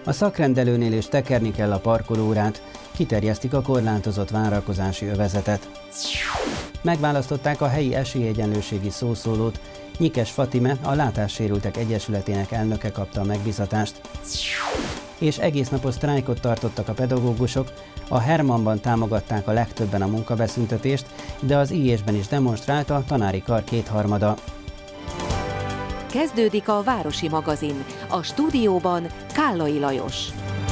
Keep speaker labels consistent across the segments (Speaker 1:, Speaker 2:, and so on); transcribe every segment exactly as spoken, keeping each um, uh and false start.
Speaker 1: A szakrendelőnél is tekerni kell a parkolóórát, kiterjesztik a korlátozott várakozási övezetet. Megválasztották a helyi esélyegyenlőségi szószólót, Nyikes Fatime, a Látássérültek Egyesületének elnöke kapta a megbízatást. És egésznapos sztrájkot tartottak a pedagógusok, a Hermannban támogatták a legtöbben a munkabeszüntetést, de az í jésben is demonstrált a tanári kar kétharmada.
Speaker 2: Kezdődik a Városi Magazin, a stúdióban Kállai Lajos.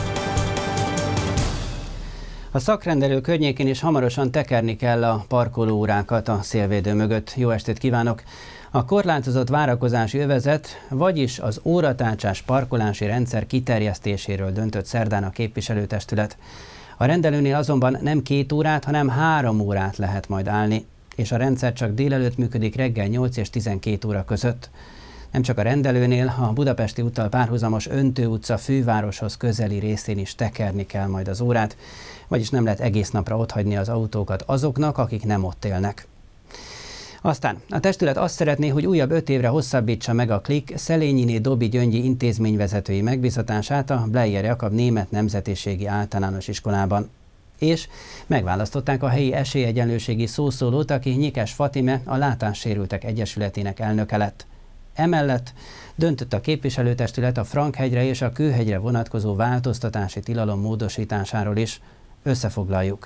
Speaker 1: A szakrendelő környékén is hamarosan tekerni kell a parkolóórákat a szélvédő mögött. Jó estét kívánok! A korlátozott várakozási övezet, vagyis az óratárcsás parkolási rendszer kiterjesztéséről döntött szerdán a képviselőtestület. A rendelőnél azonban nem két órát, hanem három órát lehet majd állni, és a rendszer csak délelőtt működik reggel nyolc és tizenkét óra között. Nem csak a rendelőnél, a Budapesti úttal párhuzamos Öntő utca fővároshoz közeli részén is tekerni kell majd az órát, vagyis nem lehet egész napra otthagyni az autókat azoknak, akik nem ott élnek. Aztán a testület azt szeretné, hogy újabb öt évre hosszabbítsa meg a Klik Szelényiné Dobi Gyöngyi intézményvezetői megbízatását a Bleier Jakab Német Nemzetiségi Általános Iskolában. És megválasztották a helyi esélyegyenlőségi szószólót, aki Nyikes Fatime, a Látássérültek Egyesületének elnöke lett. Emellett döntött a képviselőtestület a Frankhegyre és a Kőhegyre vonatkozó változtatási tilalom módosításáról is. Összefoglaljuk.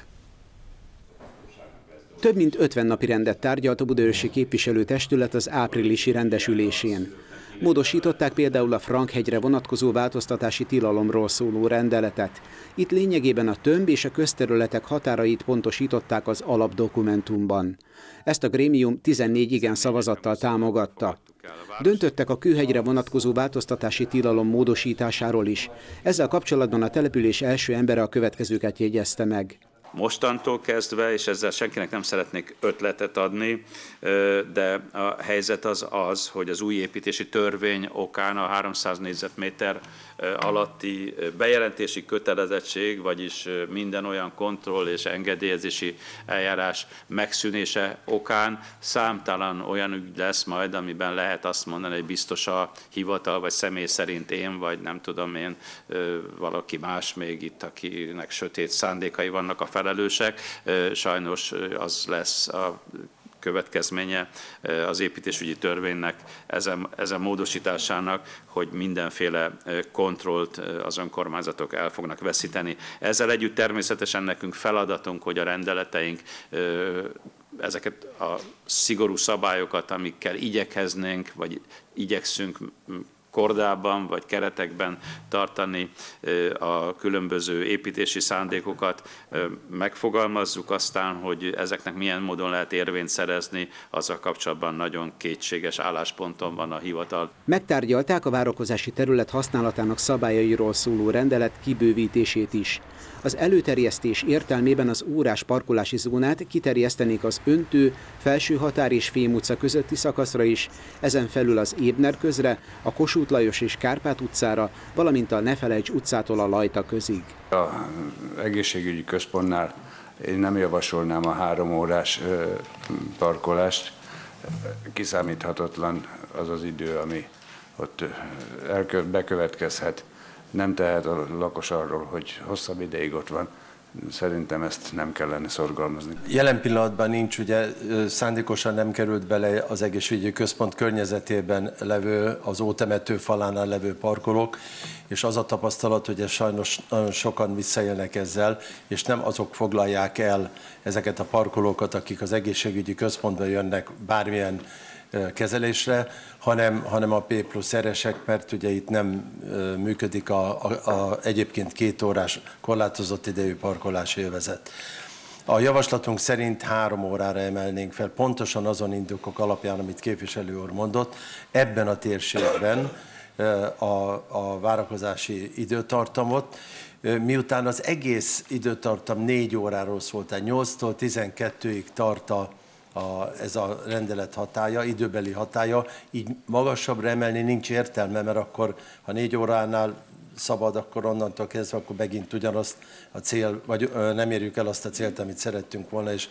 Speaker 3: Több mint ötven napi rendet tárgyalt a budaörsi képviselőtestület az áprilisi rendesülésén. Módosították például a Frankhegyre vonatkozó változtatási tilalomról szóló rendeletet. Itt lényegében a tömb és a közterületek határait pontosították az alapdokumentumban. Ezt a grémium tizennégy igen szavazattal támogatta. Döntöttek a Kőhegyre vonatkozó változtatási tilalom módosításáról is. Ezzel kapcsolatban a település első embere a következőket jegyezte meg.
Speaker 4: Mostantól kezdve, és ezzel senkinek nem szeretnék ötletet adni, de a helyzet az az, hogy az új építési törvény okán a háromszáz négyzetméter alatti bejelentési kötelezettség, vagyis minden olyan kontroll és engedélyezési eljárás megszűnése okán számtalan olyan ügy lesz majd, amiben lehet azt mondani, hogy biztos a hivatal vagy személy szerint én, vagy nem tudom én, valaki más még itt, akinek sötét szándékai vannak a felelősek. Sajnos az lesz a következménye az építésügyi törvénynek, ezen, ezen módosításának, hogy mindenféle kontrollt az önkormányzatok el fognak veszíteni. Ezzel együtt természetesen nekünk feladatunk, hogy a rendeleteink ezeket a szigorú szabályokat, amikkel igyekeznénk, vagy igyekszünk kordában vagy keretekben tartani a különböző építési szándékokat, megfogalmazzuk, aztán, hogy ezeknek milyen módon lehet érvényt szerezni, azzal kapcsolatban nagyon kétséges állásponton van a hivatal.
Speaker 3: Megtárgyalták a várakozási terület használatának szabályairól szóló rendelet kibővítését is. Az előterjesztés értelmében az órás parkolási zónát kiterjesztenék az Öntő, Felsőhatár és Fém utca közötti szakaszra is, ezen felül az Ébner közre, a Kossuth Lajos és Kárpát utcára, valamint a Nefelejts utcától a Lajta közig.
Speaker 5: Az egészségügyi központnál én nem javasolnám a három órás parkolást. Kiszámíthatatlan az az idő, ami ott bekövetkezhet. Nem tehet a lakos arról, hogy hosszabb ideig ott van. Szerintem ezt nem kellene szorgalmazni.
Speaker 6: Jelen pillanatban nincs, ugye szándékosan nem került bele az egészségügyi központ környezetében levő, az ótemető falánál levő parkolók, és az a tapasztalat, hogy ez sajnos nagyon sokan visszaélnek ezzel, és nem azok foglalják el ezeket a parkolókat, akik az egészségügyi központba jönnek bármilyen kezelésre, hanem, hanem a P plusz eresek, mert ugye itt nem működik a, a, a egyébként két órás korlátozott idejű parkolási övezet. A javaslatunk szerint három órára emelnénk fel, pontosan azon indokok alapján, amit képviselő úr mondott, ebben a térségben a, a várakozási időtartamot, miután az egész időtartam négy óráról szólt, tehát nyolctól tizenkettőig tart a A, ez a rendelet hatálya, időbeli hatálya, így magasabbra emelni nincs értelme, mert akkor, ha négy óránál szabad, akkor onnantól kezdve, akkor megint ugyanazt a cél, vagy nem érjük el azt a célt, amit szerettünk volna, és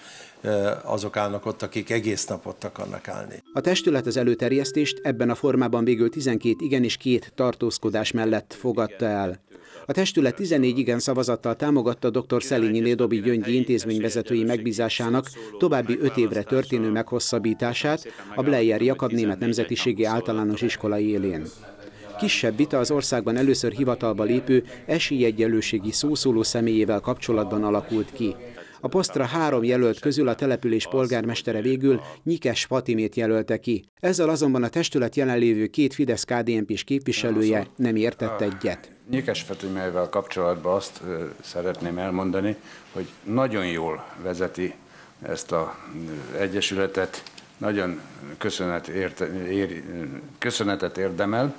Speaker 6: azok állnak ott, akik egész napot akarnak állni.
Speaker 3: A testület az előterjesztést ebben a formában végül tizenkét igen és két tartózkodás mellett fogadta el. A testület tizennégy igen szavazattal támogatta dr. Szelényi Dobi Gyöngyi intézményvezetői megbízásának további öt évre történő meghosszabbítását a Bleier Jakab német nemzetiségi általános iskola élén. Kisebb vita az országban először hivatalba lépő esélyegyenlőségi szószóló személyével kapcsolatban alakult ki. A posztra három jelölt közül a település polgármestere végül Nyikes Fatimét jelölte ki. Ezzel azonban a testület jelenlévő két Fidesz-ká dé en pés képviselője nem értett egyet.
Speaker 5: Nyikes Fatimével kapcsolatban azt szeretném elmondani, hogy nagyon jól vezeti ezt az egyesületet, nagyon köszönet érte, ér, köszönetet érdemel,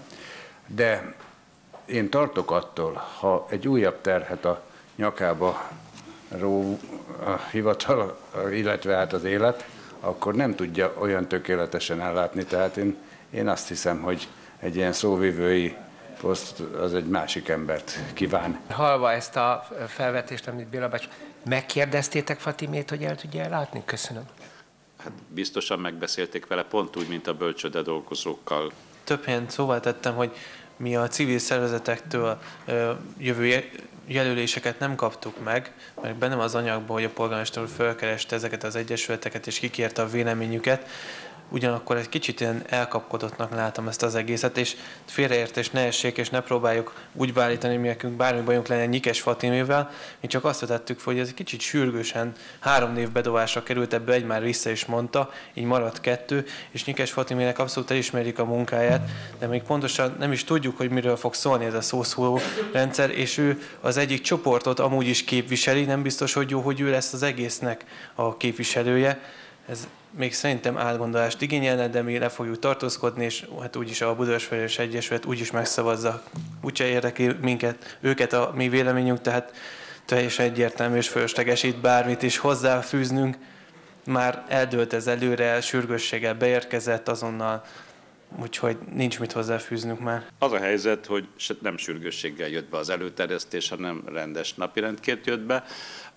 Speaker 5: de én tartok attól, ha egy újabb terhet a nyakába ró a hivatal, illetve hát az élet, akkor nem tudja olyan tökéletesen ellátni. Tehát én, én azt hiszem, hogy egy ilyen szóvivői poszt az egy másik embert kíván.
Speaker 7: Hallva ezt a felvetést, amit Béla bácsi, megkérdeztétek Fatimét, hogy el tudja ellátni? Köszönöm.
Speaker 4: Hát biztosan megbeszélték vele, pont úgy, mint a bölcsőde dolgozókkal.
Speaker 8: Több helyen szóval tettem, hogy mi a civil szervezetektől jövő jelöléseket nem kaptuk meg, mert benne az anyagban, hogy a polgármester úr felkereste ezeket az egyesületeket és kikérte a véleményüket. Ugyanakkor egy kicsit ilyen elkapkodottnak látom ezt az egészet, és félreértés ne essék, és ne próbáljuk úgy beállítani, hogy mi nekünk bármi bajunk lenne Nyikes Fatimével. Mi csak azt vetettük, hogy ez egy kicsit sürgősen három név bedobásra került, ebből egy már vissza is mondta, így maradt kettő, és Nyikes Fatimének abszolút elismerik a munkáját, de még pontosan nem is tudjuk, hogy miről fog szólni ez a szószóló rendszer, és ő az egyik csoportot amúgy is képviseli, nem biztos, hogy jó, hogy ő lesz az egésznek a képviselője. Ez még szerintem átgondolást igényelne, de mi le fogjuk tartózkodni, és hát úgyis a Budaörs Egyesület úgyis megszavazza. Úgyse érdekli minket, őket a mi véleményünk, tehát teljesen egyértelmű és fölösleges itt bármit is hozzáfűznünk. Már eldőlt ez előre, sürgősséggel beérkezett azonnal, úgyhogy nincs mit hozzáfűznünk már.
Speaker 4: Az a helyzet, hogy nem sürgősséggel jött be az előterjesztés, hanem rendes napirendként jött be.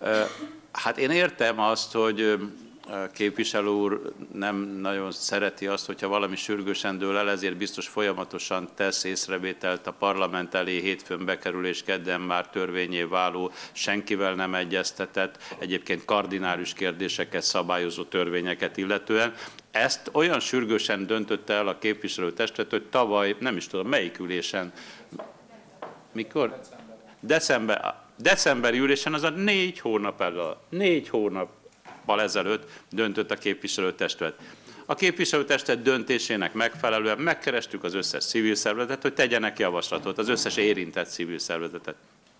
Speaker 4: Hát én értem azt, hogy a képviselő úr nem nagyon szereti azt, hogyha valami sürgősen dől el, ezért biztos folyamatosan tesz észrevételt a parlament elé, hétfőn bekerül és kedden már törvényé váló, senkivel nem egyeztetett, egyébként kardinális kérdéseket szabályozó törvényeket illetően. Ezt olyan sürgősen döntötte el a képviselőtestület, hogy tavaly, nem is tudom melyik ülésen, mikor? December, decemberi ülésen, az a négy hónap előtt, négy hónap ezelőtt döntött a képviselőtestület. A képviselőtestület döntésének megfelelően megkerestük az összes civil szervezetet, hogy tegyenek javaslatot, az összes érintett civil szervezetet.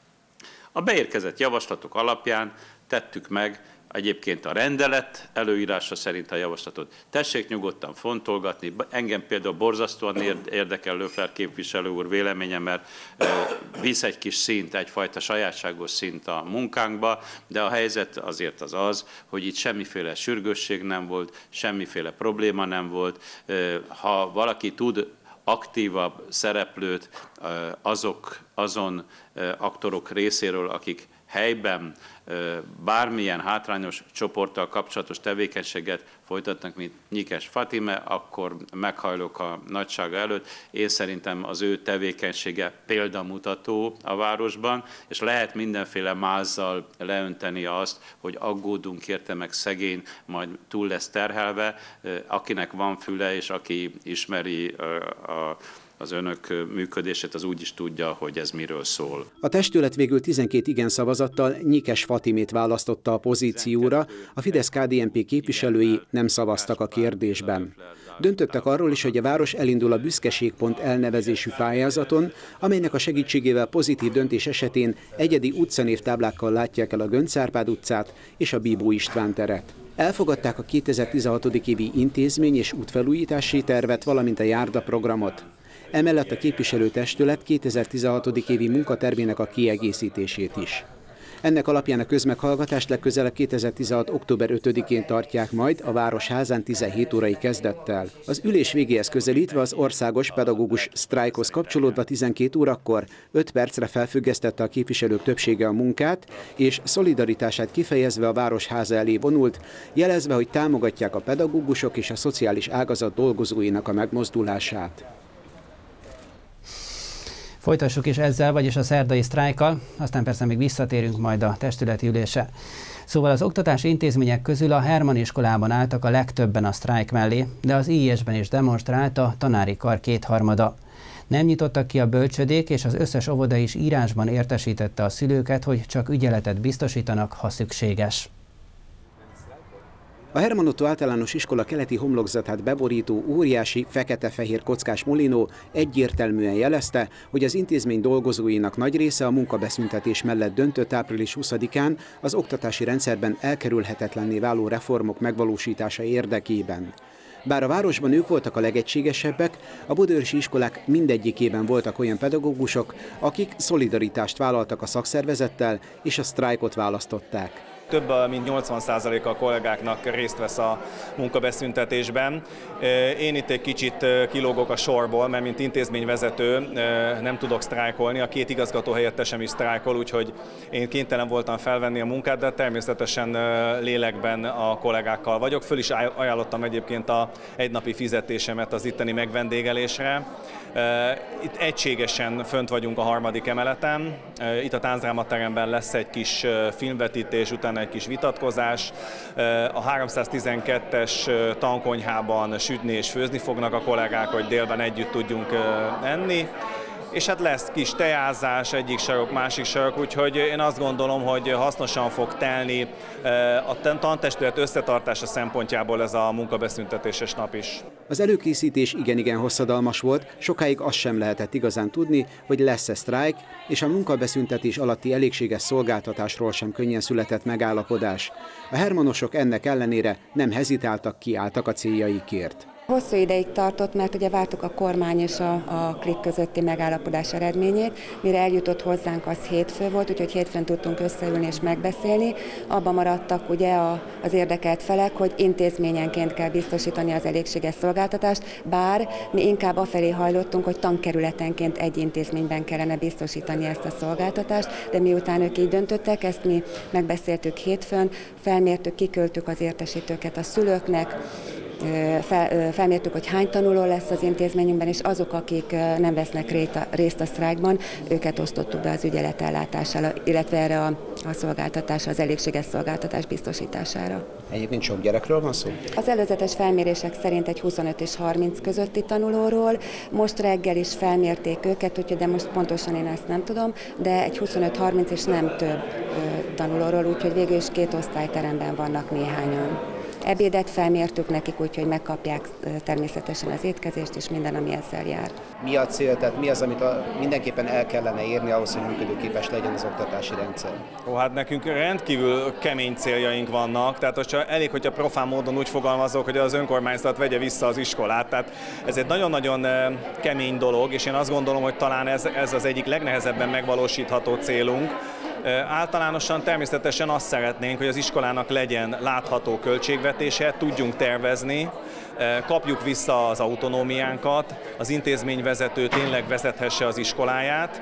Speaker 4: A beérkezett javaslatok alapján tettük meg egyébként a rendelet előírása szerint a javaslatot. Tessék nyugodtan fontolgatni. Engem például borzasztóan érdekel Löffler képviselő úr véleménye, mert visz egy kis szint, egyfajta sajátságos szint a munkánkba, de a helyzet azért az az, hogy itt semmiféle sürgősség nem volt, semmiféle probléma nem volt. Ha valaki tud aktívabb szereplőt azok, azon aktorok részéről, akik helyben bármilyen hátrányos csoporttal kapcsolatos tevékenységet folytatnak, mint Nyikes Fatime, akkor meghajlok a nagysága előtt. Én szerintem az ő tevékenysége példamutató a városban, és lehet mindenféle mázzal leönteni azt, hogy aggódunk érte, meg szegény, majd túl lesz terhelve. Akinek van füle, és aki ismeri a az önök működését, az úgy is tudja, hogy ez miről szól.
Speaker 3: A testület végül tizenkét igen szavazattal Nyikes Fatimét választotta a pozícióra, a Fidesz-ká dé en pé képviselői nem szavaztak a kérdésben. Döntöttek arról is, hogy a város elindul a Büszkeségpont elnevezésű pályázaton, amelynek a segítségével pozitív döntés esetén egyedi utcanévtáblákkal látják el a Göncz Árpád utcát és a Bíbó István teret. Elfogadták a kétezer-tizenhat. évi intézmény és útfelújítási tervet, valamint a járdaprogramot. Emellett a képviselőtestület kétezer-tizenhat. évi munkatervének a kiegészítését is. Ennek alapján a közmeghallgatást legközelebb kétezer-tizenhat. október ötödikén tartják majd a Városházán tizenhét órai kezdettel. Az ülés végéhez közelítve az országos pedagógus sztrájkhoz kapcsolódva tizenkét órakor öt percre felfüggesztette a képviselők többsége a munkát, és szolidaritását kifejezve a Városháza elé vonult, jelezve, hogy támogatják a pedagógusok és a szociális ágazat dolgozóinak a megmozdulását.
Speaker 1: Folytassuk is ezzel, vagyis a szerdai sztrájkkal, aztán persze még visszatérünk majd a testületi ülésre. Szóval az oktatási intézmények közül a Hermann iskolában álltak a legtöbben a sztrájk mellé, de az í es-ben is demonstrált a tanári kar kétharmada. Nem nyitottak ki a bölcsödék, és az összes óvoda is írásban értesítette a szülőket, hogy csak ügyeletet biztosítanak, ha szükséges.
Speaker 3: A Hermann Ottó általános iskola keleti homlokzatát beborító óriási fekete-fehér kockás molinó egyértelműen jelezte, hogy az intézmény dolgozóinak nagy része a munkabeszüntetés mellett döntött április huszadikán az oktatási rendszerben elkerülhetetlenné váló reformok megvalósítása érdekében. Bár a városban ők voltak a legegységesebbek, a budaörsi iskolák mindegyikében voltak olyan pedagógusok, akik szolidaritást vállaltak a szakszervezettel és a sztrájkot választották.
Speaker 9: Több mint nyolcvan százaléka a kollégáknak részt vesz a munkabeszüntetésben. Én itt egy kicsit kilógok a sorból, mert mint intézményvezető nem tudok sztrájkolni, a két igazgató helyettesem is sztrájkol, úgyhogy én kénytelen voltam felvenni a munkát, de természetesen lélekben a kollégákkal vagyok. Föl is ajánlottam egyébként a egynapi fizetésemet az itteni megvendégelésre. Itt egységesen fönt vagyunk a harmadik emeleten, itt a táncdrámateremben lesz egy kis filmvetítés, utána egy kis vitatkozás. A háromszáztizenkettes tankonyhában sütni és főzni fognak a kollégák, hogy délben együtt tudjunk enni. És hát lesz kis teázás, egyik sarok, másik sarok, úgyhogy én azt gondolom, hogy hasznosan fog telni a tantestület összetartása szempontjából ez a munkabeszüntetéses nap is.
Speaker 3: Az előkészítés igen-igen hosszadalmas volt, sokáig azt sem lehetett igazán tudni, hogy lesz-e sztrájk, és a munkabeszüntetés alatti elégséges szolgáltatásról sem könnyen született megállapodás. A hermannosok ennek ellenére nem hezitáltak, kiálltak a céljaikért.
Speaker 10: Hosszú ideig tartott, mert ugye vártuk a kormány és a, a klik közötti megállapodás eredményét. Mire eljutott hozzánk, az hétfő volt, úgyhogy hétfőn tudtunk összeülni és megbeszélni. Abban maradtak ugye a, az érdekelt felek, hogy intézményenként kell biztosítani az elégséges szolgáltatást, bár mi inkább afelé hajlottunk, hogy tankerületenként egy intézményben kellene biztosítani ezt a szolgáltatást, de miután ők így döntöttek, ezt mi megbeszéltük hétfőn, felmértük, kiküldtük az értesítőket a szülőknek, Fel, felmértük, hogy hány tanuló lesz az intézményünkben, és azok, akik nem vesznek részt a sztrájkban, őket osztottuk be az ügyelet ellátására, illetve erre a, a szolgáltatás, az elégséges szolgáltatás biztosítására.
Speaker 3: Egyébként sok gyerekről van szó?
Speaker 10: Az előzetes felmérések szerint egy huszonöt és harminc közötti tanulóról, most reggel is felmérték őket, úgyhogy de most pontosan én ezt nem tudom, de egy huszonöt harminc és nem több tanulóról, úgyhogy végül is két osztályteremben vannak néhányan. Ebédet felmértük nekik, úgyhogy megkapják természetesen az étkezést és minden, ami ezzel jár.
Speaker 3: Mi a cél, tehát mi az, amit a, mindenképpen el kellene érni ahhoz, hogy működőképes legyen az oktatási rendszer?
Speaker 9: Ó, hát nekünk rendkívül kemény céljaink vannak, tehát most elég, hogyha profán módon úgy fogalmazok, hogy az önkormányzat vegye vissza az iskolát. Tehát ez egy nagyon-nagyon kemény dolog, és én azt gondolom, hogy talán ez, ez az egyik legnehezebben megvalósítható célunk. Általánosan természetesen azt szeretnénk, hogy az iskolának legyen látható költségvetése, tudjunk tervezni, kapjuk vissza az autonómiánkat, az intézményvezető tényleg vezethesse az iskoláját,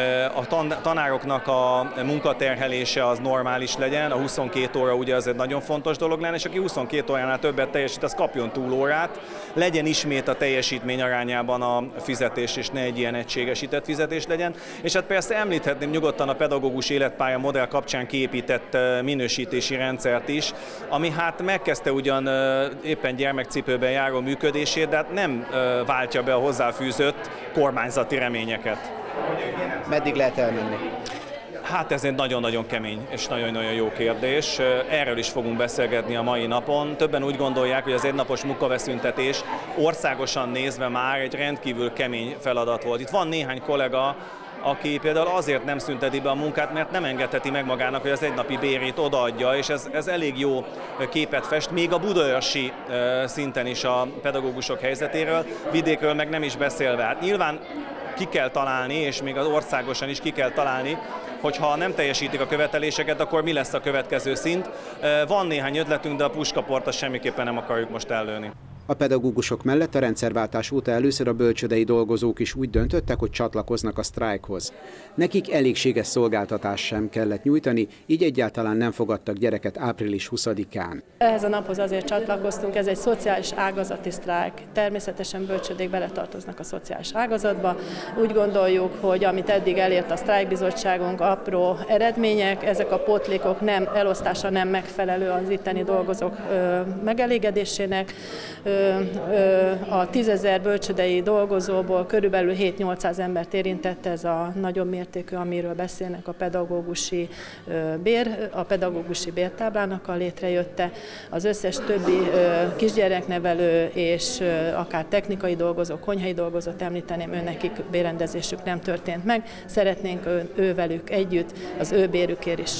Speaker 9: a tanároknak a munkaterhelése az normális legyen, a huszonkét óra ugye az egy nagyon fontos dolog lenne, és aki huszonkét óránál többet teljesít, az kapjon túlórát, legyen ismét a teljesítmény arányában a fizetés, és ne egy ilyen egységesített fizetés legyen. És hát persze említhetném nyugodtan a pedagógus életpálya modell kapcsán kiépített minősítési rendszert is, ami hát megkezdte ugyan éppen gyermekcipőben járó működését, de hát nem váltja be a hozzáfűzött kormányzati reményeket.
Speaker 3: Meddig lehet elmenni?
Speaker 9: Hát ez egy nagyon-nagyon kemény és nagyon-nagyon jó kérdés. Erről is fogunk beszélgetni a mai napon. Többen úgy gondolják, hogy az egynapos munkabeszüntetés országosan nézve már egy rendkívül kemény feladat volt. Itt van néhány kollega, aki például azért nem szünteti be a munkát, mert nem engedheti meg magának, hogy az egynapi bérét odaadja, és ez, ez elég jó képet fest, még a budaörsi szinten is a pedagógusok helyzetéről, vidékről meg nem is beszélve. Hát nyilván ki kell találni, és még az országosan is ki kell találni, hogyha nem teljesítik a követeléseket, akkor mi lesz a következő szint. Van néhány ötletünk, de a puskaportot semmiképpen nem akarjuk most ellőni.
Speaker 3: A pedagógusok mellett a rendszerváltás óta először a bölcsődei dolgozók is úgy döntöttek, hogy csatlakoznak a sztrájkhoz. Nekik elégséges szolgáltatást sem kellett nyújtani, így egyáltalán nem fogadtak gyereket április huszadikán.
Speaker 11: Ehhez a naphoz azért csatlakoztunk, ez egy szociális ágazati sztrájk. Természetesen bölcsődék beletartoznak a szociális ágazatba. Úgy gondoljuk, hogy amit eddig elért a sztrájkbizottságunk, apró eredmények, ezek a pótlékok nem, elosztása nem megfelelő az itteni dolgozók ö, megelégedésének. A tízezer bölcsődei dolgozóból körülbelül hét-nyolcszáz embert érintett ez a nagyobb mértékű, amiről beszélnek, a pedagógusi bér, a pedagógusi bértáblának a létrejötte. Az összes többi kisgyereknevelő és akár technikai dolgozó, konyhai dolgozót említeném, őnekik bérrendezésük nem történt meg. Szeretnénk ővelük együtt az ő bérükért is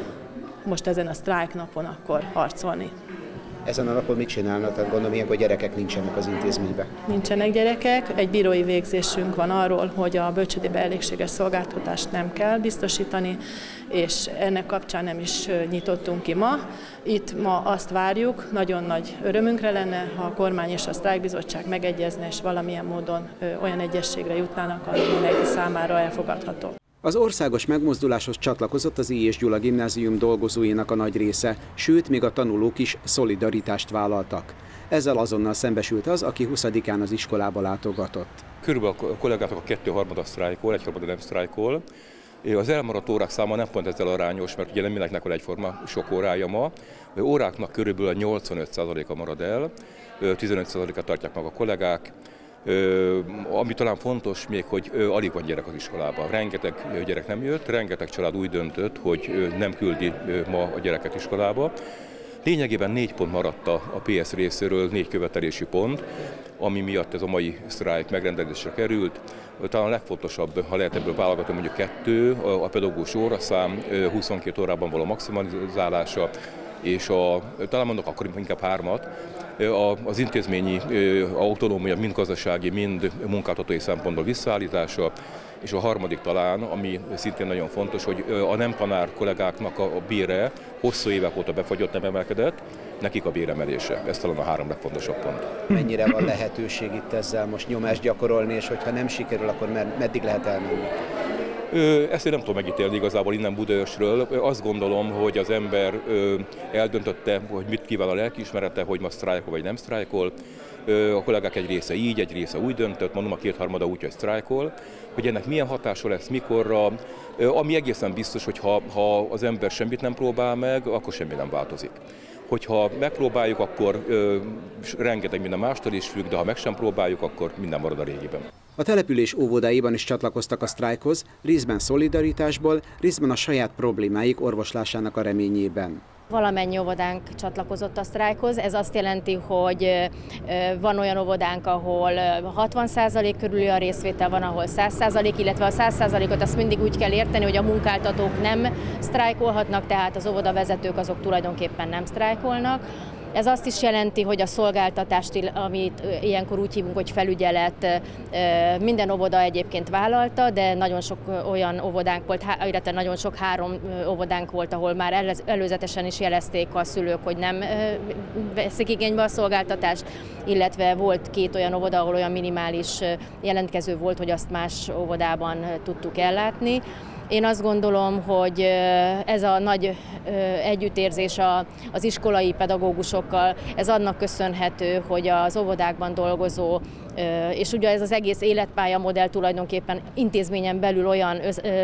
Speaker 11: most ezen a sztrájk napon akkor harcolni.
Speaker 3: Ezen a napon mit csinálnak? Tehát gondolom, ilyenkor gyerekek nincsenek az intézményben.
Speaker 11: Nincsenek gyerekek. Egy bírói végzésünk van arról, hogy a bölcsődébe elégséges szolgáltatást nem kell biztosítani, és ennek kapcsán nem is nyitottunk ki ma. Itt ma azt várjuk, nagyon nagy örömünkre lenne, ha a kormány és a sztrájkbizottság megegyezne, és valamilyen módon olyan egyességre jutnának, ami mindenki számára elfogadható.
Speaker 3: Az országos megmozduláshoz csatlakozott az I. és Gyula gimnázium dolgozóinak a nagy része, sőt, még a tanulók is szolidaritást vállaltak. Ezzel azonnal szembesült az, aki huszadikán az iskolába látogatott.
Speaker 12: Körülbelül a kollégáknak a kettő-harmada sztrájkol, egyharmada nem sztrájkol. Az elmaradt órák száma nem pont ezzel arányos, mert ugye nem mindenkinek van egyforma sok órája ma. A óráknak körülbelül nyolcvanöt százaléka marad el, tizenöt százalékát tartják meg a kollégák. Ö, ami talán fontos még, hogy ö, alig van gyerek az iskolában. Rengeteg ö, gyerek nem jött, rengeteg család úgy döntött, hogy ö, nem küldi ö, ma a gyereket iskolába. Lényegében négy pont maradt a pé es részéről, négy követelési pont, ami miatt ez a mai sztrájk megrendezésre került. Talán a legfontosabb, ha lehet ebből válogatni, mondjuk kettő, a pedagógus óraszám huszonkét órában való maximalizálása, és a, talán mondok akkor inkább hármat, az intézményi autonómia mind gazdasági, mind munkáltatói szempontból visszaállítása, és a harmadik talán, ami szintén nagyon fontos, hogy a nem tanár kollégáknak a bére hosszú évek óta befagyott, nem emelkedett, nekik a béremelése. Ez talán a három legfontosabb pont.
Speaker 3: Mennyire van lehetőség itt ezzel most nyomást gyakorolni, és hogyha nem sikerül, akkor meddig lehet elmenni?
Speaker 12: Ezt én nem tudom megítélni igazából innen Budaörsről. Azt gondolom, hogy az ember eldöntötte, hogy mit kíván a lelkiismerete, hogy ma sztrájkol vagy nem sztrájkol. A kollégák egy része így, egy része úgy döntött, mondom a kétharmada úgy, hogy sztrájkol. Hogy ennek milyen hatása lesz, mikorra, ami egészen biztos, hogy ha, ha az ember semmit nem próbál meg, akkor semmi nem változik. Hogyha megpróbáljuk, akkor ö, rengeteg minden mástól is függ, de ha meg sem próbáljuk, akkor minden marad a régiben.
Speaker 3: A település óvodáiban is csatlakoztak a sztrájkhoz, részben szolidaritásból, részben a saját problémáik orvoslásának a reményében.
Speaker 13: Valamennyi óvodánk csatlakozott a sztrájkhoz, ez azt jelenti, hogy van olyan óvodánk, ahol hatvan százalék körüli a részvétel, van, ahol száz százalék, illetve a száz százalékot azt mindig úgy kell érteni, hogy a munkáltatók nem sztrájkolhatnak, tehát az óvodavezetők azok tulajdonképpen nem sztrájkolnak. Ez azt is jelenti, hogy a szolgáltatást, amit ilyenkor úgy hívunk, hogy felügyelet, minden óvoda egyébként vállalta, de nagyon sok olyan óvodánk volt, illetve nagyon sok három óvodánk volt, ahol már előzetesen is jelezték a szülők, hogy nem veszik igénybe a szolgáltatást, illetve volt két olyan óvoda, ahol olyan minimális jelentkező volt, hogy azt más óvodában tudtuk ellátni. Én azt gondolom, hogy ez a nagy együttérzés az iskolai pedagógusokkal, ez annak köszönhető, hogy az óvodákban dolgozó, és ugye ez az egész életpálya modell tulajdonképpen intézményen belül olyan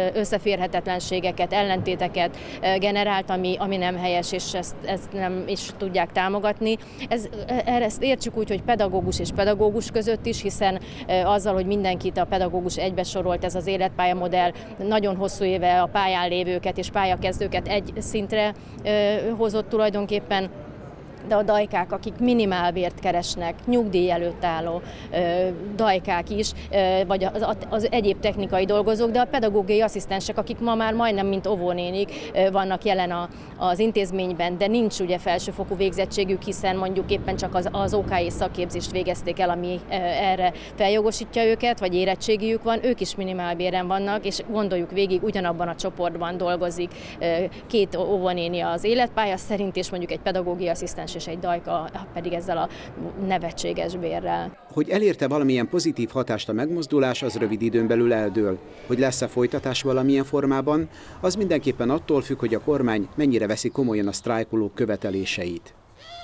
Speaker 13: összeférhetetlenségeket, ellentéteket generált, ami, ami nem helyes, és ezt, ezt nem is tudják támogatni. Ez, ezt értsük úgy, hogy pedagógus és pedagógus között is, hiszen azzal, hogy mindenkit a pedagógus egybesorolt, ez az életpálya modell nagyon hosszú éve a pályán lévőket és pályakezdőket egy szintre hozott tulajdonképpen, de a dajkák, akik minimálbért keresnek, nyugdíj előtt álló ö, dajkák is, ö, vagy az, az egyéb technikai dolgozók, de a pedagógiai asszisztensek, akik ma már majdnem mint óvónénik ö, vannak jelen a, az intézményben, de nincs ugye felsőfokú végzettségük, hiszen mondjuk éppen csak az, az o ká é szakképzést végezték el, ami ö, erre feljogosítja őket, vagy érettségiük van, ők is minimálbéren vannak, és gondoljuk végig, ugyanabban a csoportban dolgozik ö, két óvónéni az életpálya szerint, és mondjuk egy pedagógiai asszisztens Tamás és egy Dajka pedig ezzel a nevetséges bérrel.
Speaker 3: Hogy elérte valamilyen pozitív hatást a megmozdulás, az rövid időn belül eldől. Hogy lesz-e folytatás valamilyen formában, az mindenképpen attól függ, hogy a kormány mennyire veszi komolyan a sztrájkolók követeléseit.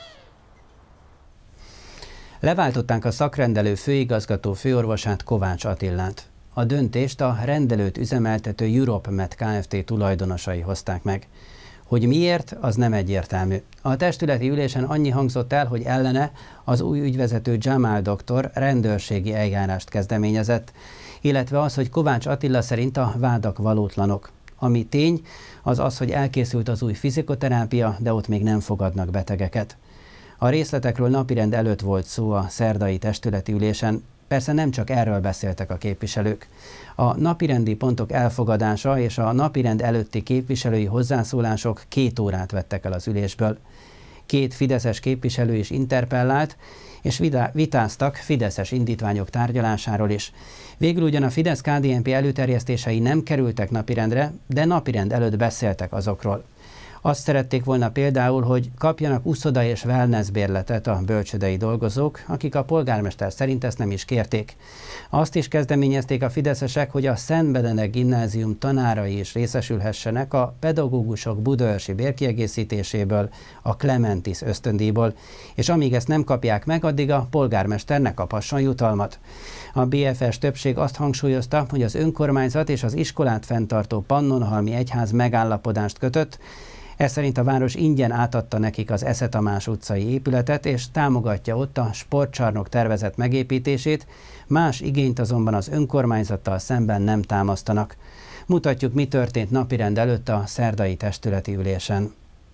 Speaker 1: Leváltották a szakrendelő főigazgató főorvosát, Kovács Attilát. A döntést a rendelőt üzemeltető EuropeMed Kft. Tulajdonosai hozták meg. Hogy miért, az nem egyértelmű. A testületi ülésen annyi hangzott el, hogy ellene az új ügyvezető Jamal doktor rendőrségi eljárást kezdeményezett, illetve az, hogy Kovács Attila szerint a vádak valótlanok. Ami tény, az az, hogy elkészült az új fizikoterápia, de ott még nem fogadnak betegeket. A részletekről napirend előtt volt szó a szerdai testületi ülésen. Persze nem csak erről beszéltek a képviselők. A napirendi pontok elfogadása és a napirend előtti képviselői hozzászólások két órát vettek el az ülésből. Két fideszes képviselő is interpellált, és vitáztak fideszes indítványok tárgyalásáról is. Végül ugyan a Fidesz-ká dé en pé előterjesztései nem kerültek napirendre, de napirend előtt beszéltek azokról. Azt szerették volna például, hogy kapjanak uszoda és wellness bérletet a bölcsődei dolgozók, akik a polgármester szerint ezt nem is kérték. Azt is kezdeményezték a fideszesek, hogy a Szent Benedek gimnázium tanárai is részesülhessenek a pedagógusok budaörsi bérkiegészítéséből, a Clementis ösztöndíjból, és amíg ezt nem kapják meg, addig a polgármester ne kaphasson jutalmat. A bé ef es többség azt hangsúlyozta, hogy az önkormányzat és az iskolát fenntartó Pannonhalmi Egyház megállapodást kötött. Ez szerint a város ingyen átadta nekik az Esze Tamás utcai épületet, és támogatja ott a sportcsarnok tervezett megépítését, más igényt azonban az önkormányzattal szemben nem támasztanak. Mutatjuk, mi történt napirend előtt a szerdai testületi ülésen.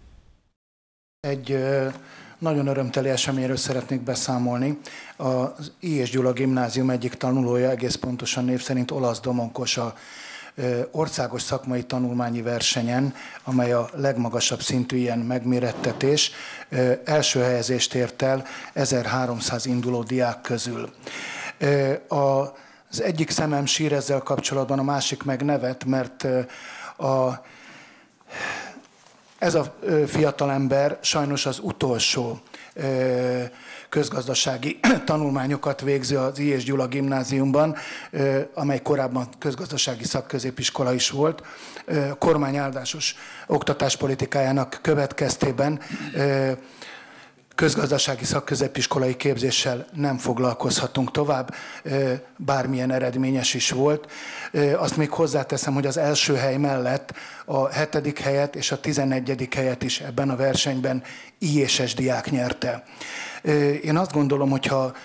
Speaker 14: Egy nagyon örömteli eseményről szeretnék beszámolni. Az I. és Gyula gimnázium egyik tanulója, egész pontosan név szerint Olasz Domonkos, a országos szakmai tanulmányi versenyen, amely a legmagasabb szintű ilyen megmérettetés, első helyezést ért el ezerháromszáz induló diák közül. Az egyik szemem sír ezzel kapcsolatban, a másik meg nevet, mert a, ez a fiatalember sajnos az utolsó közgazdasági tanulmányokat végző az I. és Gyula gimnáziumban, amely korábban közgazdasági szakközépiskola is volt. Kormány áldásos oktatáspolitikájának következtében közgazdasági szakközépiskolai képzéssel nem foglalkozhatunk tovább, bármilyen eredményes is volt. Azt még hozzáteszem, hogy az első hely mellett a hetedik helyet és a tizennegyedik helyet is ebben a versenyben I és S diák nyerte. Én azt gondolom, hogyha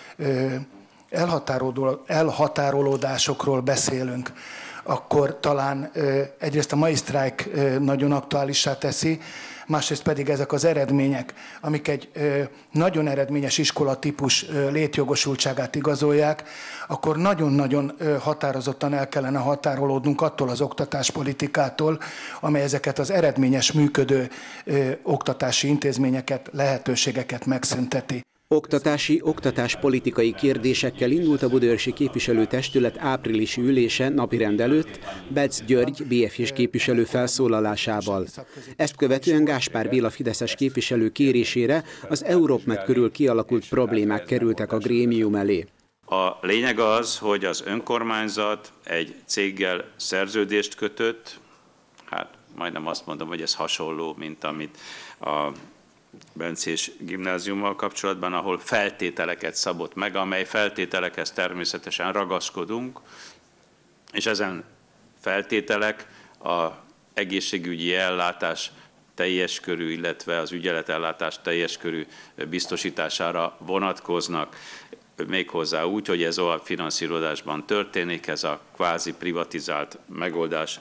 Speaker 14: elhatárolódásokról beszélünk, akkor talán egyrészt a mai sztrájk nagyon aktuálissá teszi, másrészt pedig ezek az eredmények, amik egy nagyon eredményes iskolatípus létjogosultságát igazolják, akkor nagyon-nagyon határozottan el kellene határolódnunk attól az oktatáspolitikától, amely ezeket az eredményes működő oktatási intézményeket, lehetőségeket megszünteti.
Speaker 3: Oktatási, oktatáspolitikai kérdésekkel indult a budaörsi képviselőtestület áprilisi ülése napirend előtt Bec György bé ef es képviselő felszólalásával. Ezt követően Gáspár Béla fideszes képviselő kérésére az EuropeMed körül kialakult problémák kerültek a grémium elé.
Speaker 4: A lényeg az, hogy az önkormányzat egy céggel szerződést kötött, hát majdnem azt mondom, hogy ez hasonló, mint amit a Bencés gimnáziummal kapcsolatban, ahol feltételeket szabott meg, amely feltételekhez természetesen ragaszkodunk, és ezen feltételek az egészségügyi ellátás teljes körű, illetve az ügyeletellátás teljes körű biztosítására vonatkoznak, méghozzá úgy, hogy ez alapfinanszírozásban történik, ez a kvázi privatizált megoldás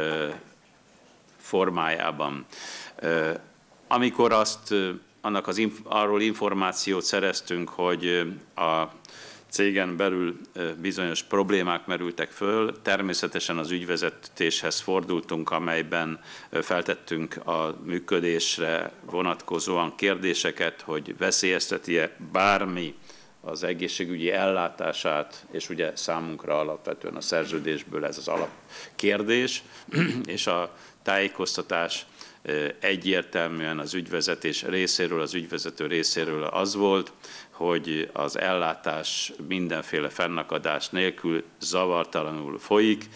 Speaker 4: formájában. Amikor azt, annak az, arról információt szereztünk, hogy a cégen belül bizonyos problémák merültek föl, természetesen az ügyvezetéshez fordultunk, amelyben feltettünk a működésre vonatkozóan kérdéseket, hogy veszélyezteti-e bármi az egészségügyi ellátását, és ugye számunkra alapvetően a szerződésből ez az alapkérdés, és a tájékoztatás egyértelműen az ügyvezetés részéről, az ügyvezető részéről az volt, hogy az ellátás mindenféle fennakadás nélkül zavartalanul folyik,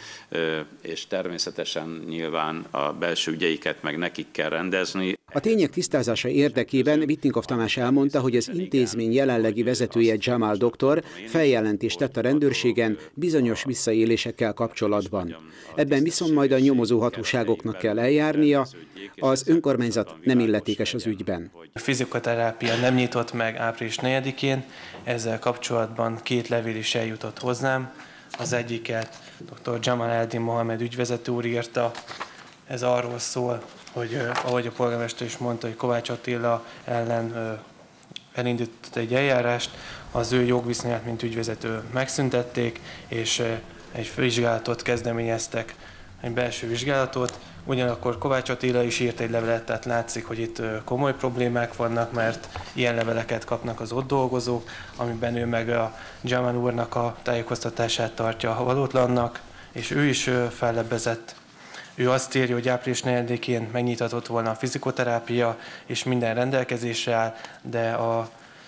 Speaker 4: és természetesen nyilván a belső ügyeiket meg nekik kell rendezni.
Speaker 3: A tények tisztázása érdekében Vittinkov Tamás elmondta, hogy az intézmény jelenlegi vezetője Jamal doktor feljelentést tett a rendőrségen bizonyos visszaélésekkel kapcsolatban. Ebben viszont majd a nyomozó hatóságoknak kell eljárnia, az önkormányzat nem illetékes az ügyben.
Speaker 8: A fizikoterápia nem nyitott meg április negyedikén, ezzel kapcsolatban két levél is eljutott hozzám. Az egyiket dr. Jamal Eldin Mohamed ügyvezető úr írta, ez arról szól, hogy ahogy a polgármester is mondta, hogy Kovács Attila ellen elindított egy eljárást, az ő jogviszonyát, mint ügyvezető megszüntették, és egy vizsgálatot kezdeményeztek, egy belső vizsgálatot. Ugyanakkor Kovács Attila is írt egy levelet, tehát látszik, hogy itt komoly problémák vannak, mert ilyen leveleket kapnak az ott dolgozók, amiben ő meg a Jamal úrnak a tájékoztatását tartja valótlannak, és ő is fellebbezett. Ő azt írja, hogy április negyedikén megnyitatott volna a fizikoterápia, és minden rendelkezésre áll, de a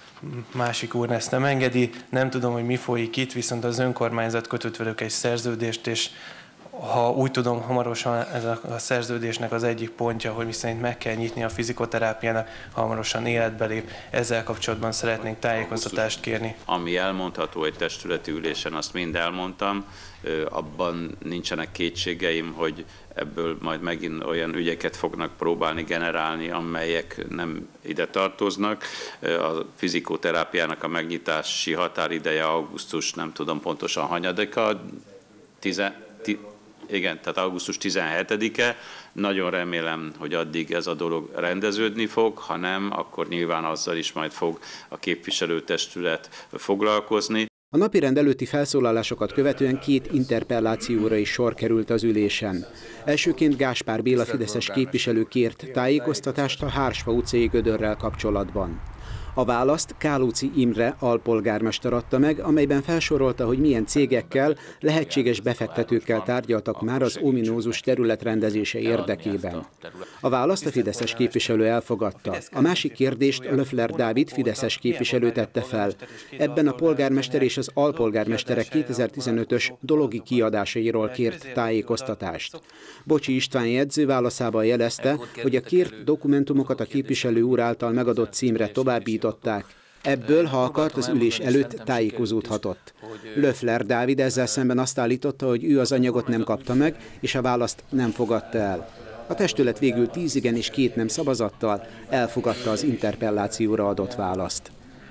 Speaker 8: másik úr ezt nem engedi. Nem tudom, hogy mi folyik itt, viszont az önkormányzat kötött velük egy szerződést, és ha úgy tudom, hamarosan ez a szerződésnek az egyik pontja, hogy miszerint meg kell nyitni a fizikoterápiának, hamarosan életbe lép. Ezzel kapcsolatban szeretnénk tájékoztatást kérni.
Speaker 4: Ami elmondható egy testületi ülésen, azt mind elmondtam. Abban nincsenek kétségeim, hogy ebből majd megint olyan ügyeket fognak próbálni generálni, amelyek nem ide tartoznak. A fizikoterápiának a megnyitási határideje augusztus, nem tudom pontosan hanyadika, tizen Igen, tehát augusztus tizenhetedike. Nagyon remélem, hogy addig ez a dolog rendeződni fog, ha nem, akkor nyilván azzal is majd fog a képviselőtestület foglalkozni.
Speaker 3: A napirend előtti felszólalásokat követően két interpellációra is sor került az ülésen. Elsőként Gáspár Béla fideszes képviselő kért tájékoztatást a Hársfa utcai gödörrel kapcsolatban. A választ Kálóci Imre alpolgármester adta meg, amelyben felsorolta, hogy milyen cégekkel, lehetséges befektetőkkel tárgyaltak már az ominózus terület rendezése érdekében. A választ a fideszes képviselő elfogadta. A másik kérdést Löffler Dávid fideszes képviselő tette fel. Ebben a polgármester és az alpolgármesterek kétezer-tizenötös dologi kiadásairól kért tájékoztatást. Bocsi István jegyző válaszában jelezte, hogy a kért dokumentumokat a képviselő úr által megadott címre továbbították. Ebből, ha akart, az ülés előtt tájékozódhatott. Löffler Dávid ezzel szemben azt állította, hogy ő az anyagot nem kapta meg, és a választ nem fogadta el. A testület végül tíz igen és két nem szavazattal elfogadta az interpellációra adott választ.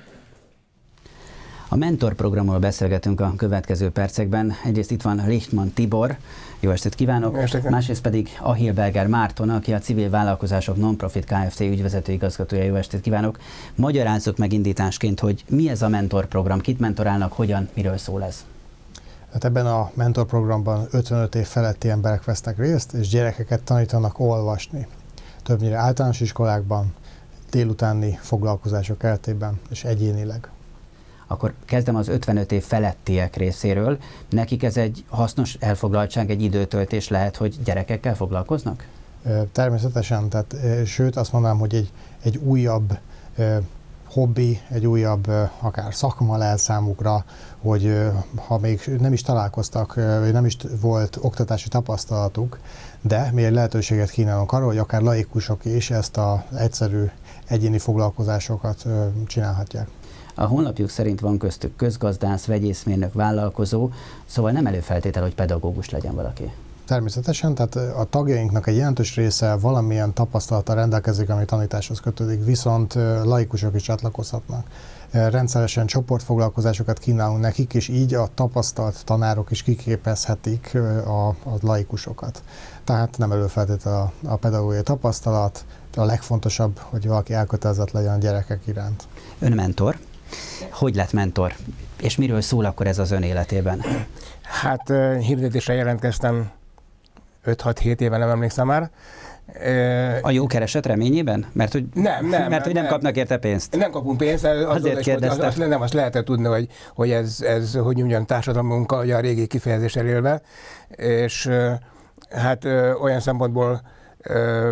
Speaker 1: A Mentor programról beszélgetünk a következő percekben. Egyrészt itt van Lichtmann Tibor, jó estét kívánok, estét. Másrészt pedig Ahilberger Márton, aki a Civil Vállalkozások Non-Profit Kft. Ügyvezető igazgatója, jó estét kívánok. Magyarázzuk meg indításként, hogy mi ez a Mentor program, kit mentorálnak, hogyan, miről szól ez?
Speaker 15: Hát ebben a Mentor programban ötvenöt év feletti emberek vesznek részt, és gyerekeket tanítanak olvasni. Többnyire általános iskolákban, délutáni foglalkozások keretében és egyénileg.
Speaker 1: Akkor kezdem az ötvenöt év felettiek részéről. Nekik ez egy hasznos elfoglaltság, egy időtöltés lehet, hogy gyerekekkel foglalkoznak?
Speaker 15: Természetesen, tehát sőt azt mondanám, hogy egy, egy újabb hobbi, egy újabb akár szakma lehet számukra, hogy ha még nem is találkoztak, vagy nem is volt oktatási tapasztalatuk, de mi egy lehetőséget kínálunk arra, hogy akár laikusok is ezt az egyszerű egyéni foglalkozásokat csinálhatják.
Speaker 1: A honlapjuk szerint van köztük közgazdász, vegyészmérnök, vállalkozó, szóval nem előfeltétel, hogy pedagógus legyen valaki.
Speaker 15: Természetesen, tehát a tagjainknak egy jelentős része valamilyen tapasztalattal rendelkezik, ami tanításhoz kötődik, viszont laikusok is csatlakozhatnak. Rendszeresen csoportfoglalkozásokat kínálunk nekik, és így a tapasztalt tanárok is kiképezhetik a, a laikusokat. Tehát nem előfeltétel a, a pedagógiai tapasztalat, a legfontosabb, hogy valaki elkötelezett legyen a gyerekek iránt.
Speaker 1: Ön mentor. Hogy lett mentor? És miről szól akkor ez az ön életében?
Speaker 7: Hát hirdetésre jelentkeztem öt-hat-hét éve, nem emlékszem már.
Speaker 1: A jó kereset reményében? Mert hogy
Speaker 7: nem, nem,
Speaker 1: mert, hogy nem, nem kapnak érte pénzt?
Speaker 7: Nem kapunk pénzt. Az
Speaker 1: Azért
Speaker 7: az,
Speaker 1: kérdeztem.
Speaker 7: Az, az, nem, azt lehetett tudni, hogy, hogy ez, ez hogy mondjam, társadalmunk a régi kifejezéssel élve. És hát olyan szempontból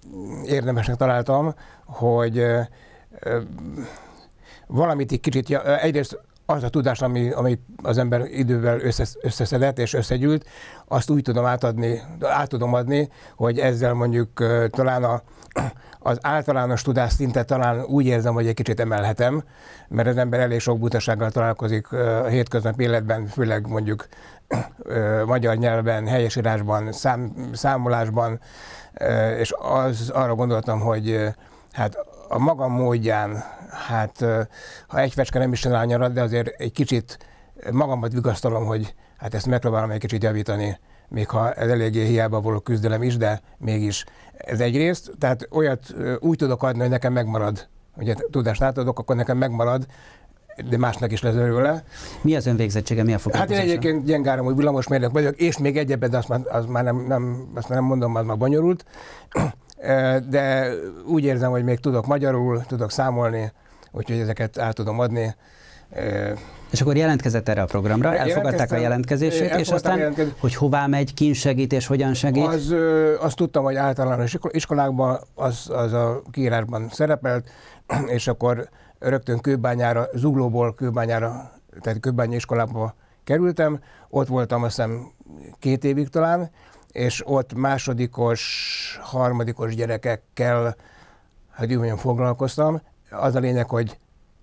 Speaker 16: érdemesnek találtam, hogy valamit egy kicsit, egyrészt az a tudás, ami, ami az ember idővel összeszedett és összegyűlt, azt úgy tudom átadni, át tudom adni, hogy ezzel mondjuk talán a, az általános tudásszintet talán úgy érzem, hogy egy kicsit emelhetem, mert az ember elég sok butasággal találkozik a hétköznapi életben, főleg mondjuk magyar nyelven, helyesírásban, szám, számolásban, és az, arra gondoltam, hogy hát a magam módján, hát ha egy fecske nem is csinál nyarat, de azért egy kicsit magamat vigasztalom, hogy hát ezt megpróbálom egy kicsit javítani, még ha ez eléggé hiába való küzdelem is, de mégis ez egyrészt, tehát olyat úgy tudok adni, hogy nekem megmarad, ugye tudást átadok, akkor nekem megmarad, de másnak is lesz örülne.
Speaker 1: Mi az önvégzettsége, mi a foglalkozása?
Speaker 16: Hát én egyébként gyengáramú villamosmérnök vagyok, és még egyebben, de azt már, azt már, nem, nem, azt már nem mondom, az már bonyolult. De úgy érzem, hogy még tudok magyarul, tudok számolni, úgyhogy ezeket át tudom adni.
Speaker 1: És akkor jelentkezett erre a programra, elfogadták a jelentkezését, és aztán, jelentkezés. Hogy hová megy, kin segít és hogyan segít?
Speaker 16: Az, azt tudtam, hogy általános iskolákban az, az a kiírásban szerepelt, és akkor rögtön Kőbányára, Zuglóból Kőbányára, tehát Kőbányi iskolába kerültem, ott voltam azt hiszem két évig talán, és ott másodikos, harmadikos gyerekekkel, hát úgy mondjam, foglalkoztam. Az a lényeg, hogy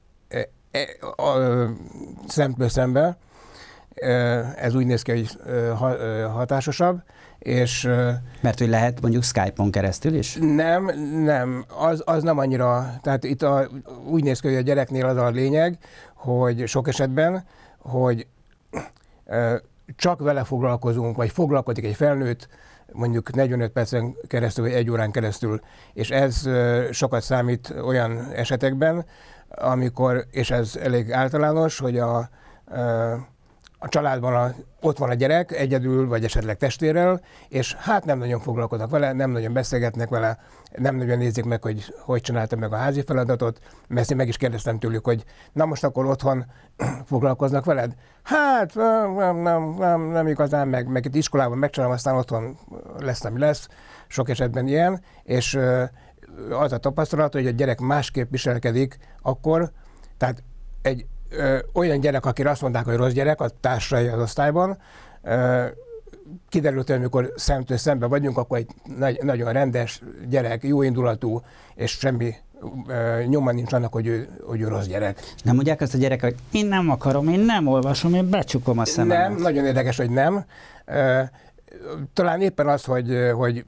Speaker 16: szemtől szembe, ez úgy néz ki, hogy hatásosabb, és...
Speaker 1: Mert hogy lehet mondjuk Skype-on keresztül is?
Speaker 16: Nem, nem, az, az nem annyira, tehát itt a, úgy néz ki, hogy a gyereknél az a lényeg, hogy sok esetben, hogy csak vele foglalkozunk, vagy foglalkozik egy felnőtt, mondjuk negyvenöt percen keresztül, vagy egy órán keresztül, és ez sokat számít olyan esetekben, amikor, és ez elég általános, hogy a, a családban a, ott van a gyerek, egyedül, vagy esetleg testvérrel, és hát nem nagyon foglalkoznak vele, nem nagyon beszélgetnek vele, nem nagyon nézik meg, hogy hogy csinálta meg a házi feladatot, mert én meg is kérdeztem tőlük, hogy na most akkor otthon foglalkoznak veled? Hát nem, nem, nem, nem igazán, meg, meg itt iskolában megcsinálom, aztán otthon lesz, ami lesz, sok esetben ilyen, és az a tapasztalat, hogy a gyerek másképp viselkedik akkor, tehát egy ö, olyan gyerek, akire azt mondták, hogy rossz gyerek, a társai az osztályban, ö, kiderült, hogy amikor szemtől szembe vagyunk, akkor egy nagy, nagyon rendes gyerek, jóindulatú, és semmi ö, nyoma nincs annak, hogy ő, hogy ő rossz gyerek.
Speaker 1: Nem mondják azt a gyerek, hogy én nem akarom, én nem olvasom, én becsukom a szemem.
Speaker 16: Nem, nagyon érdekes, hogy nem. Ö, talán éppen az, hogy, hogy